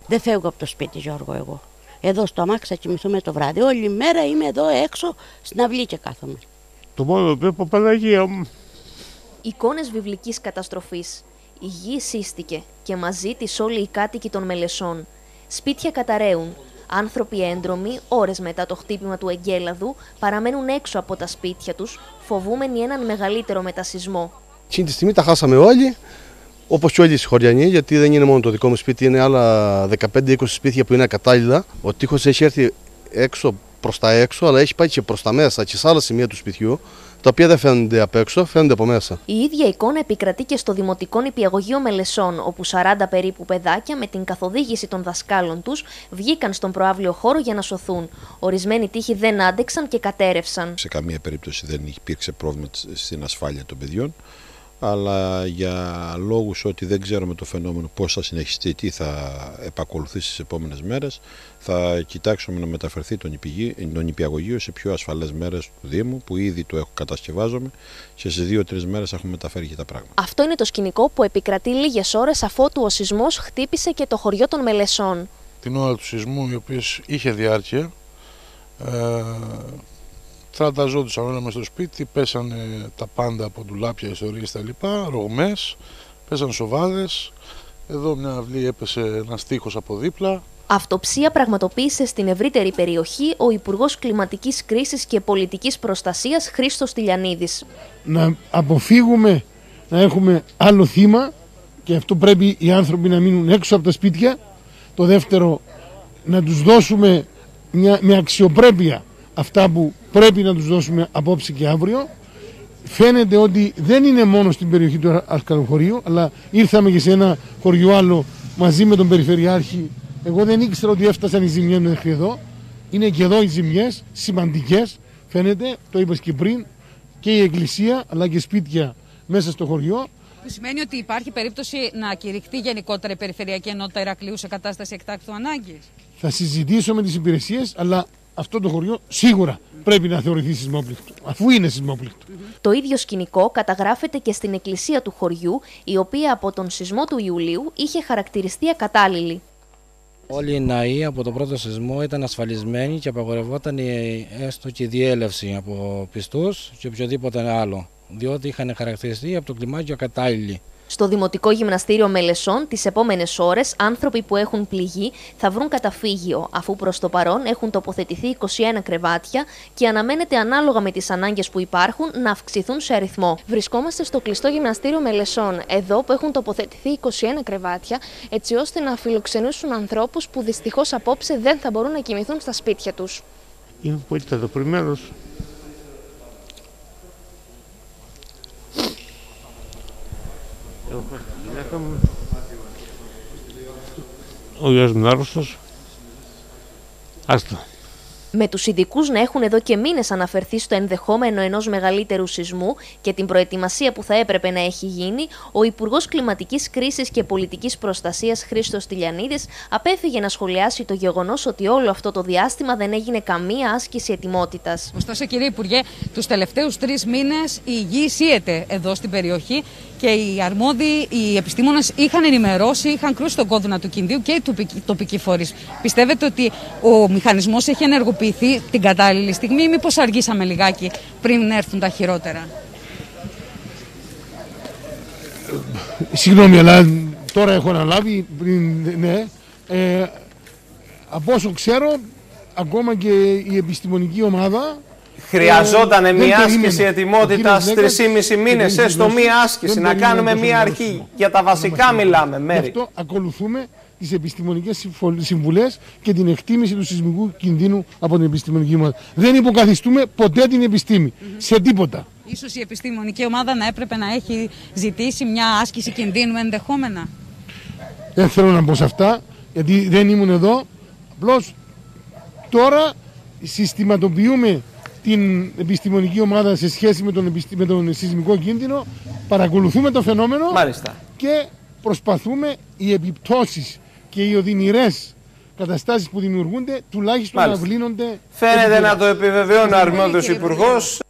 Δεν φεύγω από το σπίτι, Γιώργο, εγώ. Εδώ στο αμάξι θα κοιμηθούμε το βράδυ. Όλη μέρα είμαι εδώ έξω στην αυλή και κάθομαι. Το μόνο που είπα, Παναγία μου. Εικόνες βιβλικής καταστροφής. Η γη σύστηκε και μαζί της όλοι οι κάτοικοι των Μελισσών. Σπίτια καταραίουν. Άνθρωποι έντρομοι, ώρες μετά το χτύπημα του εγκέλαδου, παραμένουν έξω από τα σπίτια τους, φοβούμενοι έναν μεγαλύτερο μετασυσμό. Εκείνη τη στιγμή τα χάσαμε όλοι, όπως και όλοι οι συγχωριανοί, γιατί δεν είναι μόνο το δικό μου σπίτι, είναι άλλα 15-20 σπίτια που είναι ακατάλληλα. Ο τείχος έχει έρθει έξω προς τα έξω, αλλά έχει πάει και προς τα μέσα και σε άλλα σημεία του σπιτιού, τα οποία δεν φαίνονται απ' έξω, φαίνονται από μέσα. Η ίδια εικόνα επικρατεί και στο Δημοτικό Νηπιαγωγείο Μελισσών, όπου 40 περίπου παιδάκια με την καθοδήγηση των δασκάλων τους βγήκαν στον προαύλιο χώρο για να σωθούν. Ορισμένοι τοίχοι δεν άντεξαν και κατέρευσαν. Σε καμία περίπτωση δεν υπήρξε πρόβλημα στην ασφάλεια των παιδιών, αλλά για λόγους ότι δεν ξέρουμε το φαινόμενο πώς θα συνεχιστεί, τι θα επακολουθήσει στις επόμενες μέρες, θα κοιτάξουμε να μεταφερθεί το νηπιαγωγείο σε πιο ασφαλές μέρες του Δήμου, που ήδη το έχω κατασκευάζομαι και σε 2-3 μέρες έχουμε μεταφέρει και τα πράγματα. Αυτό είναι το σκηνικό που επικρατεί λίγες ώρες αφότου ο σεισμός χτύπησε και το χωριό των Μελισσών. Την ώρα του σεισμού, η οποία είχε διάρκεια, θρανταζόντουσαν όλα μες στο σπίτι, πέσανε τα πάντα από ντουλάπια, ιστορίες τα λοιπά, ρογμές, πέσαν σοβάδες, εδώ μια αυλή έπεσε ένας τοίχος από δίπλα. Αυτοψία πραγματοποίησε στην ευρύτερη περιοχή ο Υπουργός Κλιματικής Κρίσης και Πολιτικής Προστασίας Χρήστος Τηλιανίδης. Να αποφύγουμε να έχουμε άλλο θύμα και αυτό πρέπει οι άνθρωποι να μείνουν έξω από τα σπίτια. Το δεύτερο, να τους δώσουμε με αξιοπρέπεια αυτά που πρέπει να τους δώσουμε απόψε και αύριο. Φαίνεται ότι δεν είναι μόνο στην περιοχή του Αρκαδοχωρίου, αλλά ήρθαμε και σε ένα χωριό άλλο μαζί με τον Περιφερειάρχη. Εγώ δεν ήξερα ότι έφτασαν οι ζημιές μέχρι εδώ. Είναι και εδώ οι ζημιές, σημαντικές. Φαίνεται, το είπες και πριν, και η εκκλησία αλλά και σπίτια μέσα στο χωριό. Που σημαίνει ότι υπάρχει περίπτωση να κηρυχθεί γενικότερα η Περιφερειακή Ενότητα Ηρακλείου σε κατάσταση εκτάκτου ανάγκης. Θα συζητήσω με τις υπηρεσίες, αλλά αυτό το χωριό σίγουρα πρέπει να θεωρηθεί σεισμόπληκτο, αφού είναι σεισμόπληκτο. Το ίδιο σκηνικό καταγράφεται και στην εκκλησία του χωριού, η οποία από τον σεισμό του Ιουλίου είχε χαρακτηριστεί ακατάλληλη. Όλοι οι ναοί από τον πρώτο σεισμό ήταν ασφαλισμένοι και απαγορευόταν έστω και η διέλευση από πιστούς και οποιοδήποτε άλλο, διότι είχαν χαρακτηριστεί από το κλιμάκιο ακατάλληλοι. Στο Δημοτικό Γυμναστήριο Μελισσών, τις επόμενες ώρες, άνθρωποι που έχουν πληγεί θα βρουν καταφύγιο, αφού προς το παρόν έχουν τοποθετηθεί 21 κρεβάτια και αναμένεται ανάλογα με τις ανάγκες που υπάρχουν να αυξηθούν σε αριθμό. Βρισκόμαστε στο κλειστό Γυμναστήριο Μελισσών, εδώ που έχουν τοποθετηθεί 21 κρεβάτια, έτσι ώστε να φιλοξενήσουν ανθρώπους που δυστυχώς απόψε δεν θα μπορούν να κοιμηθούν στα σπίτια τους. Είμαι πολύ ταλαιπωρημένος. Ο γιος μου είναι άρρωστος. Άστα. Με τους ειδικούς να έχουν εδώ και μήνες αναφερθεί στο ενδεχόμενο ενός μεγαλύτερου σεισμού και την προετοιμασία που θα έπρεπε να έχει γίνει, ο Υπουργός Κλιματικής Κρίσης και Πολιτικής Προστασίας Χρήστος Τηλιανίδης απέφυγε να σχολιάσει το γεγονός ότι όλο αυτό το διάστημα δεν έγινε καμία άσκηση ετοιμότητας. Ωστόσο, κύριε Υπουργέ, τους τελευταίους 3 μήνες η γη σύεται εδώ στην περιοχή και οι αρμόδιοι, οι επιστήμονες είχαν ενημερώσει, είχαν κρούσει τον κόδωνα του κινδύου και οι τοπικοί φορείς. Πιστεύετε ότι ο μηχανισμός έχει ενεργοποιηθεί την κατάλληλη στιγμή ή μήπως αργήσαμε λιγάκι πριν έρθουν τα χειρότερα? Συγγνώμη, αλλά τώρα έχω αναλάβει, ναι, από όσο ξέρω, ακόμα και η επιστημονική ομάδα χρειαζόταν μια άσκηση ετοιμότητας 3,5 μήνες, έστω μια άσκηση, να κάνουμε μια αρχή. Για τα βασικά μιλάμε, Μέρη. Γι' αυτό ακολουθούμε τις επιστημονικές συμβουλές και την εκτίμηση του σεισμικού κινδύνου από την επιστημονική ομάδα. Δεν υποκαθιστούμε ποτέ την επιστήμη, σε τίποτα. Ίσως η επιστημονική ομάδα να έπρεπε να έχει ζητήσει μια άσκηση κινδύνου ενδεχόμενα. Δεν θέλω να πω σε αυτά, γιατί δεν ήμουν εδώ. Απλώς τώρα συστηματοποιούμε την επιστημονική ομάδα σε σχέση με τον σεισμικό κίνδυνο, παρακολουθούμε το φαινόμενο. Μάλιστα. Και προσπαθούμε οι επιπτώσεις και οι οδυνηρές καταστάσεις που δημιουργούνται τουλάχιστον να βλύνονται. Φαίνεται να το επιβεβαιώνει ο αρμόδιος υπουργός.